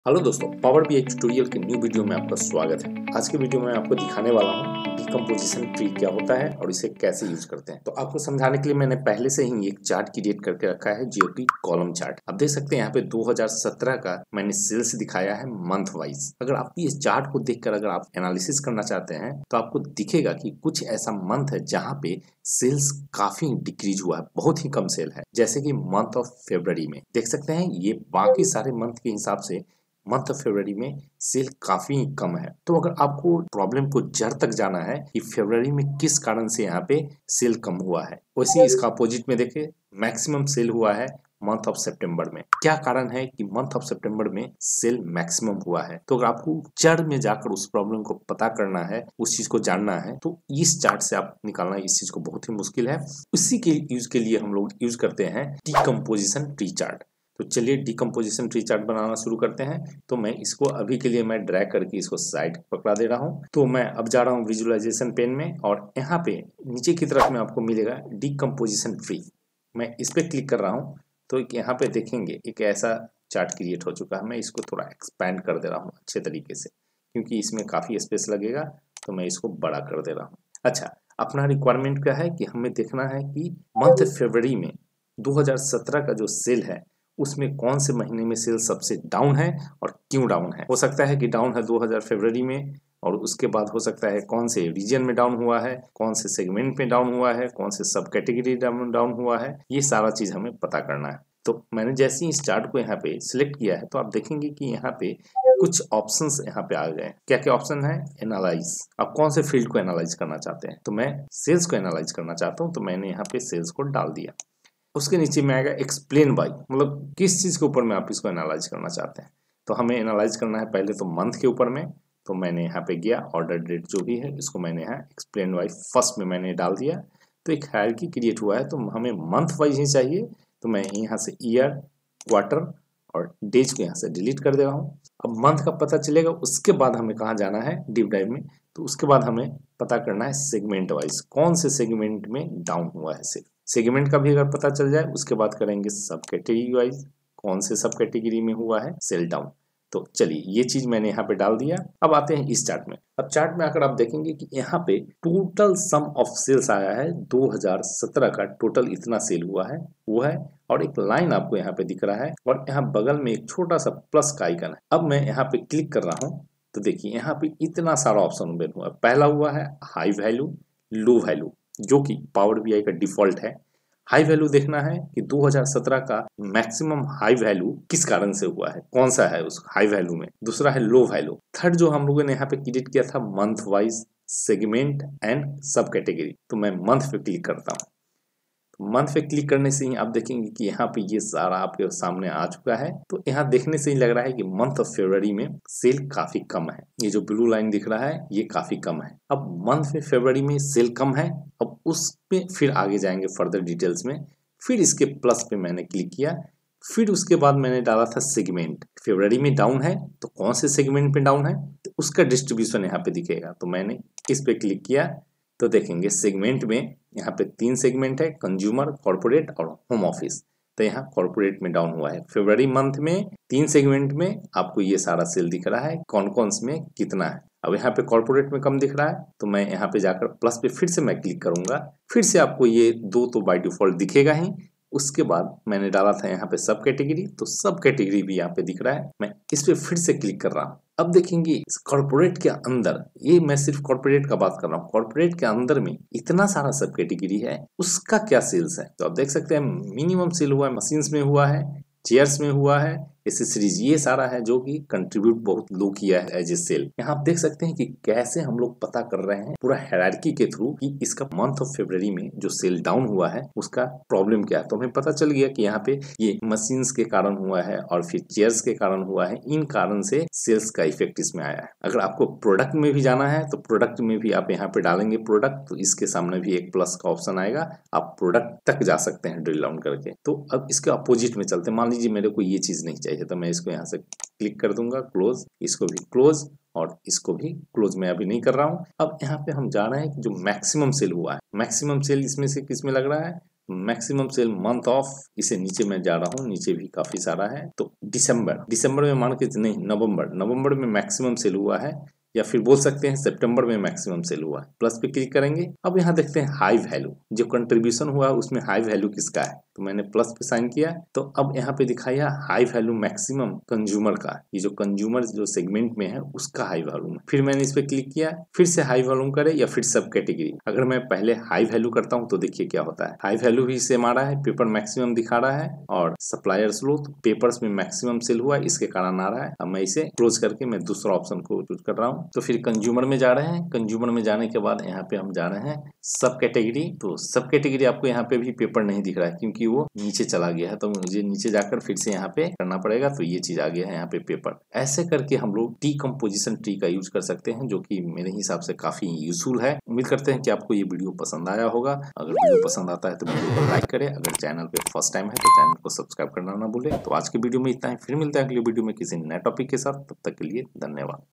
Hello दोस्तों, power BI tutorial के new video में आपका स्वागत है। आज के वीडियो में आपको दिखाने वाला हूँ डिकम्पोजिशन ट्री क्या होता है और इसे कैसे यूज करते हैं। तो आपको समझाने के लिए मैंने पहले से ही एक चार्ट क्रिएट करके रखा है जो कि कॉलम चार्ट। आप देख सकते हैं यहाँ पे 2017 का मैंने सेल्स दिखाया है मंथ वाइज। अगर आप इस चार्ट को देखकर अगर आप एनालिसिस करना चाहते हैं तो आपको दिखेगा कि कुछ ऐसा मंथ है जहाँ पे सेल्स काफी डिक्रीज हुआ है, बहुत ही कम सेल है। जैसे कि मंथ ऑफ फरवरी में देख सकते हैं, ये बाकी सारे मंथ के हिसाब से मंथ ऑफ फरवरी में सेल काफी कम है। तो अगर आपको प्रॉब्लम को जड़ तक जाना है कि फरवरी में किस कारण से यहाँ पे सेल कम हुआ है, वैसे इसका अपोजिट में देखें, मैक्सिमम सेल हुआ है मंथ ऑफ सितंबर में। क्या कारण है कि मंथ ऑफ सितंबर में सेल मैक्सिमम हुआ है? तो अगर आपको जड़ में जाकर उस प्रॉब्लम को पता करना है, उस चीज को जानना है, तो इस चार्ट से आप निकालना इस चीज को बहुत ही मुश्किल है। उसी के यूज के लिए हम लोग यूज करते हैं डिकम्पोजिशन ट्री चार्ट। तो चलिए डिकम्पोजिशन ट्री चार्ट बनाना शुरू करते हैं। तो मैं इसको अभी के लिए मैं ड्रैग करके इसको साइड पकड़ा दे रहा हूँ। तो मैं अब जा रहा हूँ विजुअलाइजेशन पेन में और यहाँ पे नीचे की तरफ में आपको मिलेगा डिकम्पोजिशन ट्री। मैं इस पे क्लिक कर रहा हूँ तो यहाँ पे देखेंगे एक ऐसा चार्ट क्रिएट हो चुका है। मैं इसको थोड़ा एक्सपैंड कर दे रहा हूँ अच्छे तरीके से, क्योंकि इसमें काफी स्पेस लगेगा, तो मैं इसको बड़ा कर दे रहा हूँ। अच्छा, अपना रिक्वायरमेंट क्या है कि हमें देखना है कि मंथ फरवरी में 2017 का जो सेल है उसमें कौन से महीने में सेल सबसे डाउन है और क्यों डाउन है। हो सकता है कि डाउन है 2000 फरवरी में, और उसके बाद हो सकता है कौन से रीजन में डाउन हुआ है, कौन से सेगमेंट में डाउन हुआ है, कौन से सब कैटेगरी डाउन हुआ है। ये सारा चीज हमें पता करना है। तो मैंने जैसे ही इस चार्ट को यहाँ पे सिलेक्ट किया है तो आप देखेंगे कि यहाँ पे कुछ ऑप्शंस यहाँ पे आ गए हैं। क्या क्या ऑप्शन है? एनालाइज। आप कौन से फील्ड को एनालाइज करना चाहते हैं? तो मैं सेल्स को एनालाइज करना चाहता हूँ, तो मैंने यहाँ पे सेल्स को डाल दिया। उसके नीचे में आएगा एक्सप्लेन बाय, मतलब किस चीज के ऊपर में आप इसको एनालाइज करना चाहते हैं। तो हमें एनालाइज करना है पहले तो मंथ के ऊपर में। तो मैंने यहाँ पे गया, ऑर्डर डेट जो भी है इसको मैंने यहाँ एक्सप्लेन बाय फर्स्ट में मैंने डाल दिया। तो एक हायरार्की क्रिएट हुआ है, तो हमें मंथ वाइज ही चाहिए। तो मैं यहाँ से ईयर, क्वार्टर और डेज को यहाँ से डिलीट कर दे रहा हूँ। अब मंथ का पता चलेगा, उसके बाद हमें कहाँ जाना है डीप डाइव में। तो उसके बाद हमें पता करना है सेगमेंट वाइज कौन से सेगमेंट में डाउन हुआ है सेल। सेगमेंट का भी अगर पता चल जाए उसके बाद करेंगे सब कैटेगरी वाइज कौन से सब कैटेगरी में हुआ है सेल डाउन। तो चलिए ये चीज मैंने यहाँ पे डाल दिया। अब आते हैं इस चार्ट में। अब चार्ट में आकर आप देखेंगे कि यहाँ पे टोटल सम ऑफ सेल्स आया है 2017 का टोटल इतना सेल हुआ है वो है, और एक लाइन आपको यहाँ पे दिख रहा है और यहाँ बगल में एक छोटा सा प्लस का आइकन है। अब मैं यहाँ पे क्लिक कर रहा हूँ तो देखिए यहाँ पे इतना सारा ऑप्शन ओपन हुआ है। पहला हुआ है हाई वैल्यू, लो वैल्यू, जो कि पावर बीआई का डिफॉल्ट है। हाई वैल्यू देखना है कि 2017 का मैक्सिमम हाई वैल्यू किस कारण से हुआ है, कौन सा है उस हाई वैल्यू में। दूसरा है लो वैल्यू। थर्ड जो हम लोगों ने यहाँ पे क्रिएट किया था month wise segment and subcategory. तो मैं मंथ पे क्लिक करता हूँ। मंथ पे क्लिक करने से ही आप देखेंगे कि यहाँ पे ये सारा आपके सामने आ चुका है। तो यहाँ देखने से ही लग रहा है कि मंथ ऑफ फरवरी में सेल काफी कम है। ये जो ब्लू लाइन दिख रहा है ये काफी कम है। अब मंथ में फरवरी में सेल कम है, अब उसमें फिर आगे जाएंगे फर्दर डिटेल्स में। फिर इसके प्लस पे मैंने क्लिक किया, फिर उसके बाद मैंने डाला था सेगमेंट। फरवरी में डाउन है तो कौन से सेगमेंट पे डाउन है, तो उसका डिस्ट्रीब्यूशन यहाँ पे दिखेगा। तो मैंने इस पे क्लिक किया तो देखेंगे सेगमेंट में यहाँ पे 3 सेगमेंट है, कंज्यूमर, कॉर्पोरेट और होम ऑफिस। तो यहाँ कॉर्पोरेट में डाउन हुआ है। फरवरी मंथ में 3 सेगमेंट में आपको ये सारा सेल दिख रहा है, कौन कौन में कितना है। अब यहाँ पे कॉर्पोरेट में कम दिख रहा है, तो मैं यहाँ पे जाकर प्लस पे फिर से मैं क्लिक करूंगा। फिर से आपको ये 2 तो बाय डिफॉल्ट दिखेगा ही। उसके बाद मैंने डाला था यहाँ पे सब कैटेगरी, तो सब कैटेगरी भी यहाँ पे दिख रहा है। मैं इस पे फिर से क्लिक कर रहा हूँ। अब देखेंगे इस कॉर्पोरेट के अंदर, ये मैं सिर्फ कॉर्पोरेट का बात कर रहा हूँ, कॉर्पोरेट के अंदर में इतना सारा सब कैटेगरी है, उसका क्या सेल्स है। तो आप देख सकते हैं मिनिमम सेल हुआ है, मशीन्स में हुआ है, चेयर्स में हुआ है, एसेसरीज, ये सारा है जो कि कंट्रीब्यूट बहुत लो किया है एज ए सेल। यहाँ आप देख सकते हैं कि कैसे हम लोग पता कर रहे हैं पूरा हायरार्की के थ्रू कि इसका मंथ ऑफ फरवरी में जो सेल डाउन हुआ है उसका प्रॉब्लम क्या है। तो हमें पता चल गया कि यहाँ पे ये मशीन्स के कारण हुआ है और फिर चेयर्स के कारण हुआ है। इन कारण से सेल्स का इफेक्ट इसमें आया है। अगर आपको प्रोडक्ट में भी जाना है तो प्रोडक्ट में भी आप यहाँ पे डालेंगे प्रोडक्ट, तो इसके सामने भी एक प्लस का ऑप्शन आएगा, आप प्रोडक्ट तक जा सकते हैं ड्रिल डाउन करके। तो अब इसके अपोजिट में चलते हैं। मान लीजिए मेरे को ये चीज नहीं चाहिए, तो मैं इसको यहाँ से क्लिक कर दूंगा, क्लोज, इसको भी क्लोज और इसको भी क्लोज। मैं अभी नहीं कर रहा हूँ। अब यहाँ पे हम जा रहे हैं कि जो मैक्सिमम सेल हुआ है, मैक्सिमम सेल इसमें से किस में लग रहा है, मैक्सिमम सेल मंथ ऑफ, इसे नीचे मैं जा रहा हूँ, नीचे भी काफी सारा है। तो दिसंबर में मान के नहीं, नवंबर में मैक्सिमम सेल हुआ है, या फिर बोल सकते हैं सितंबर में मैक्सिमम सेल हुआ है। प्लस पे क्लिक करेंगे। अब यहाँ देखते हैं हाई वैल्यू, जो कंट्रीब्यूशन हुआ उसमें हाई वैल्यू किसका है, तो मैंने प्लस पे साइन किया। तो अब यहाँ पे दिखाया हाई वैल्यू मैक्सिमम कंज्यूमर का, ये जो कंज्यूमर जो सेगमेंट में है उसका हाई वैल्यू। फिर मैंने इस पे क्लिक किया, फिर से हाई वैल्यू करे या फिर सब कैटेगरी। अगर मैं पहले हाई वैल्यू करता हूँ तो देखिए क्या होता है, हाई वैल्यू भी सेम आ रहा है, पेपर मैक्सिमम दिखा रहा है, और सप्लायर्स लो तो पेपर्स में मैक्सिमम सेल हुआ इसके कारण आ रहा है। अब मैं इसे क्लोज करके मैं दूसरा ऑप्शन को चूज कर रहा हूँ। तो फिर कंज्यूमर में जा रहे हैं, कंज्यूमर में जाने के बाद यहाँ पे हम जा रहे हैं सब कैटेगरी। तो सब कैटेगरी आपको यहाँ पे भी पेपर नहीं दिख रहा है क्योंकि वो नीचे चला गया है, तो मुझे नीचे जाकर फिर से यहाँ पे करना पड़ेगा। तो ये चीज आ गया है यहाँ पे पेपर। ऐसे करके हम लोग डीकम्पोजिशन ट्री का यूज कर सकते हैं, जो कि मेरे हिसाब से काफी यूजफुल है। उम्मीद करते हैं कि आपको ये वीडियो पसंद आया होगा। अगर वीडियो पसंद आता है तो वीडियो को लाइक करें, अगर चैनल पे फर्स्ट टाइम है तो चैनल को सब्सक्राइब करना ना भूलें। तो आज की वीडियो में इतना ही, फिर मिलते हैं अगली वीडियो में किसी नए टॉपिक के साथ। तब तक के लिए धन्यवाद।